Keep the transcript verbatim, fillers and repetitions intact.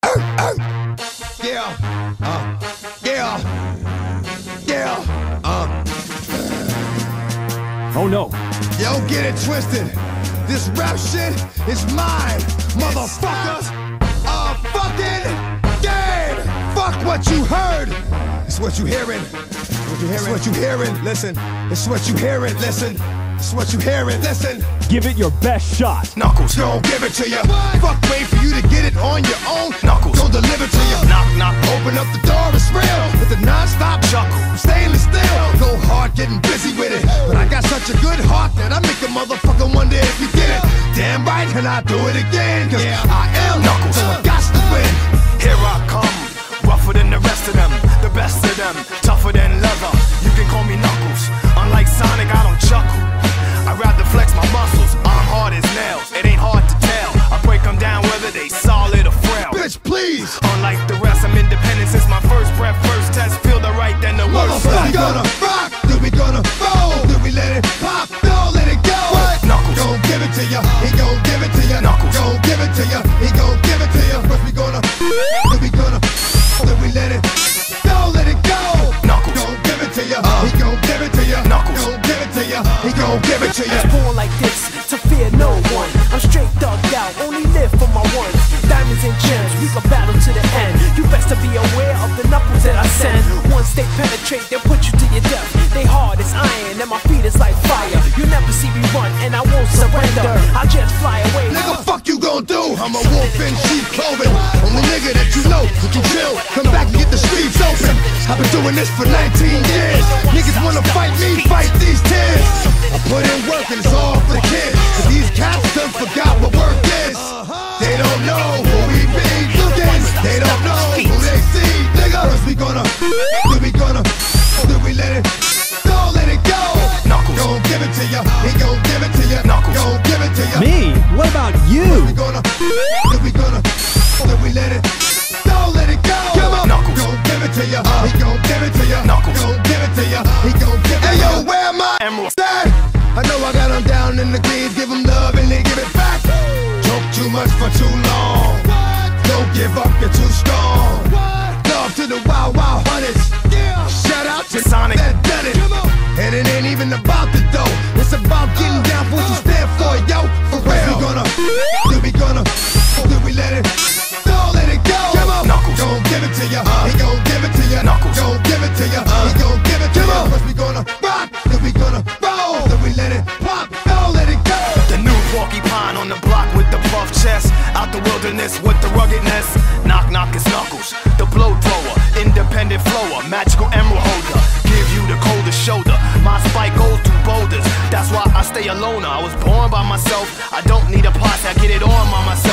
Yeah, uh, yeah, yeah, uh. Oh no. Yo, get it twisted. This rap shit is mine, motherfucker. A fucking game. Fuck what you heard. It's what you hearing. What you hearing? It's what you hearing. Listen. It's what you hearing. Listen. It's what you hearing. Listen. Give it your best shot. Knuckles, don't give it to you. Fuck, wait for you to get it on your own. Knuckles, don't deliver to you. Knock, knock, open up the door, it's real. With a non-stop chuckle, stainless steel. Go hard, getting busy with it. But I got such a good heart that I make a motherfucker wonder if you get it. Damn right, and I do it again. Cause yeah. I am Knuckles, so I got to win. Here I come, rougher than the rest of them. The best of them, tougher than leather. You can call me Knuckles. Unlike Sonic, I don't chuckle. I'd rather flex my muscles, I'm hard as nails. It ain't hard to tell, I break them down whether they solid or frail. Bitch, please! Unlike the rest, I'm independent since my first breath. First test, feel the right, then the worst. Motherfucker, we gonna rock, then we gonna roll. Then we let it pop, don't let it go. What? Knuckles, gon' give it to ya, he gon' give it to ya. Knuckles, gon' give it to ya, he gon' give it to ya. First we gonna, then we gonna, then we let it, don't let it go. Knuckles, gon' give it to ya, uh, he gon' give it to ya. Knuckles, gon' give it to ya, he gon' give it to ya. I was born like this, to fear no one. I'm straight thugged out, only live for my ones. Diamonds and gems, we can battle to the end. You best to be aware of the knuckles that I send. Once they penetrate, they'll put you to your death. They hard as iron, and my feet is like fire. You never see me run, and I won't surrender. I'll just fly away. Nigga, fuck you gon' do? I'm a wolf in sheep clothing. Only nigga that you know who can chill. Come back and get the streets open. I've been doing this for nineteen years. Niggas wanna fight me, fight these tears. I put in work and it's all for the kids. Cause these cats done forgot what work is. They don't know who we be looking. They don't know who they see. Nigga, first we gonna, then we gonna, then we let it, don't let it go. Knuckles, gon' give it to ya, he gon' give it to ya. Knuckles, gon' give it to ya. Me? What about you? We gonna, then we gonna, then we let it, don't let it go. Come on, Knuckles, gon' give it to ya, he gon' give it to ya. Knuckles, gon' give it to ya, he gon' give it to ya. Hey yo, where am I? Emerald. Dad, I know I got them down in the greens, give them love and they give it back. Joke too much for too long. Don't give up, you're too strong. Love to the wild, wild hunters. Shout out to Sonic that done it. And it ain't even about the dough. It's about getting down for what you stand for, yo. For real. We gonna, then we gonna, then we let it, don't let it go. Come on, Knuckles, gon' give it to ya, he gon' give it to ya. Knuckles, gon' give it to ya, he gon' give it to ya. First we gonna rock, then we gonna roll, then we let it pop, don't let it go. the new porcupine on the block with the puff chest. Out the wilderness with the ruggedness. Knock, knock, it's Knuckles, the blow thrower, independent flower, magical emerald holder. Give you the coldest shoulder. My spike goes through boulders. That's why I stay alone. I was born by myself. I don't need a posse. I get it on by myself.